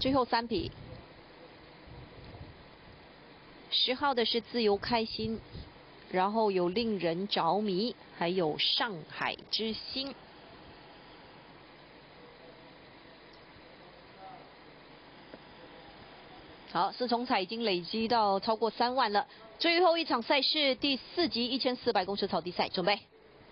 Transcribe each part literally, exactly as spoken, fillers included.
最后三匹，十号的是自由开心，然后有令人着迷，还有上海之星。 好，四重彩已经累积到超过三万了。最后一场赛事第四级一千四百公尺草地赛，准备。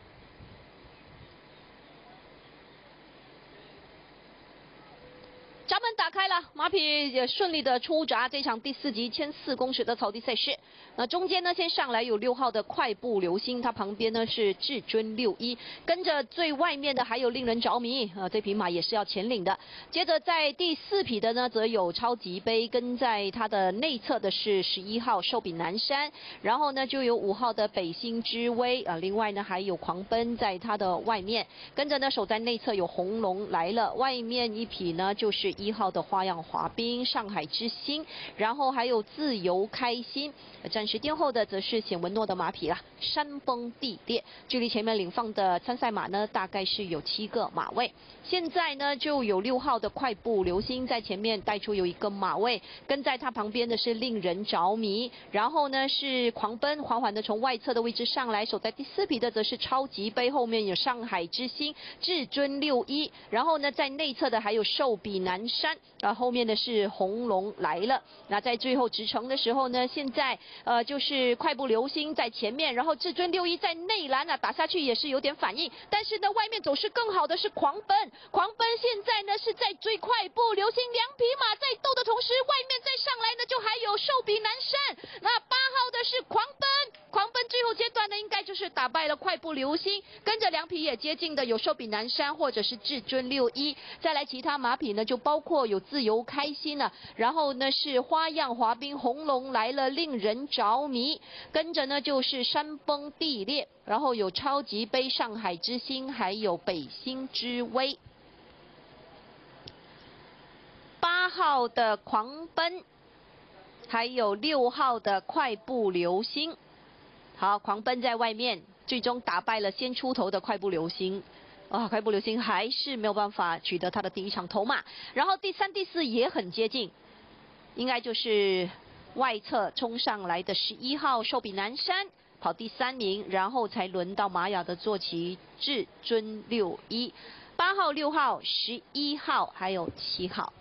闸门打开了，马匹也顺利的出闸这场第四级千四公尺的草地赛事。那中间呢，先上来有六号的快步流星，它旁边呢是至尊六一，跟着最外面的还有令人着迷，呃，这匹马也是要前领的。接着在第四匹的呢，则有超级杯，跟在它的内侧的是十一号寿比南山，然后呢就有五号的北星之威啊、呃，另外呢还有狂奔在它的外面，跟着呢守在内侧有红龙来了，外面一匹呢就是 一号的花样滑冰，上海之星，然后还有自由开心。暂时殿后的则是显文诺的马匹啦，山崩地裂。距离前面领放的参赛马呢，大概是有七个马位。现在呢，就有六号的快步流星在前面带出有一个马位，跟在它旁边的是令人着迷，然后呢是狂奔，缓缓的从外侧的位置上来，守在第四匹的则是超级杯，后面有上海之星、至尊六一，然后呢在内侧的还有寿比南山。 啊，后面的是红龙来了。那在最后直程的时候呢，现在呃就是快步流星在前面，然后至尊六一在内栏啊，打下去也是有点反应。但是呢，外面走势更好的是狂奔，狂奔现在呢是在追快步流星，两匹马在斗的同时，外面再上来呢就还有寿比南山。那八号的是狂奔，狂奔最后阶段呢应该就是打败了快步流星，跟着两匹也接近的有寿比南山或者是至尊六一。再来其他马匹呢就包括有 自由开心了、啊，然后呢是花样滑冰，红龙来了，令人着迷。跟着呢就是山崩地裂，然后有超级杯、上海之星，还有北星之威。八号的狂奔，还有六号的快步流星。好，狂奔在外面，最终打败了先出头的快步流星。 啊，快步流星还是没有办法取得他的第一场头马，然后第三、第四也很接近，应该就是外侧冲上来的十一号寿比南山跑第三名，然后才轮到玛雅的坐骑至尊六一，八号、六号、十一号还有七号。